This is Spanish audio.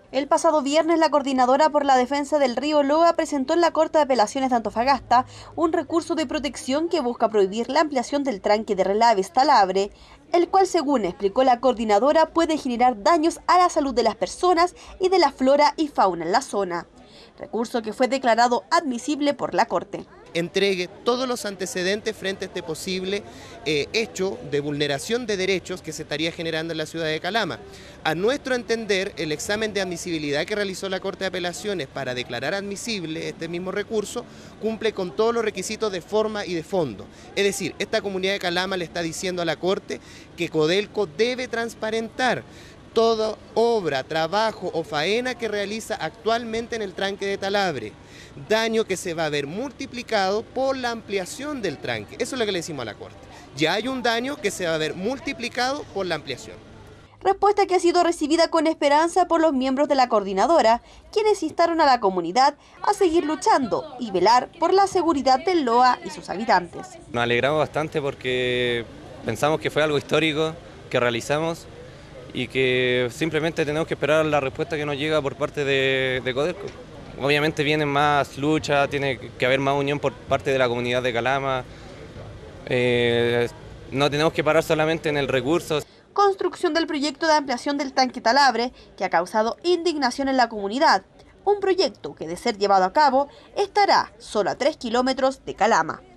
El pasado viernes, la Coordinadora por la Defensa del Río Loa presentó en la Corte de Apelaciones de Antofagasta un recurso de protección que busca prohibir la ampliación del tranque de Relaves Talabre, el cual, según explicó la Coordinadora, puede generar daños a la salud de las personas y de la flora y fauna en la zona. Recurso que fue declarado admisible por la Corte. Entregue todos los antecedentes frente a este posible hecho de vulneración de derechos que se estaría generando en la ciudad de Calama. A nuestro entender, el examen de admisibilidad que realizó la Corte de Apelaciones para declarar admisible este mismo recurso cumple con todos los requisitos de forma y de fondo. Es decir, esta comunidad de Calama le está diciendo a la Corte que Codelco debe transparentar toda obra, trabajo o faena que realiza actualmente en el tranque de Talabre, daño que se va a ver multiplicado por la ampliación del tranque. Eso es lo que le decimos a la Corte. Ya hay un daño que se va a ver multiplicado por la ampliación. Respuesta que ha sido recibida con esperanza por los miembros de la Coordinadora, quienes instaron a la comunidad a seguir luchando y velar por la seguridad del Loa y sus habitantes. Nos alegramos bastante porque pensamos que fue algo histórico que realizamos y que simplemente tenemos que esperar la respuesta que nos llega por parte de Codelco. Obviamente vienen más luchas, tiene que haber más unión por parte de la comunidad de Calama. No tenemos que parar solamente en el recurso. Construcción del proyecto de ampliación del tanque Talabre, que ha causado indignación en la comunidad. Un proyecto que, de ser llevado a cabo, estará solo a 3 kilómetros de Calama.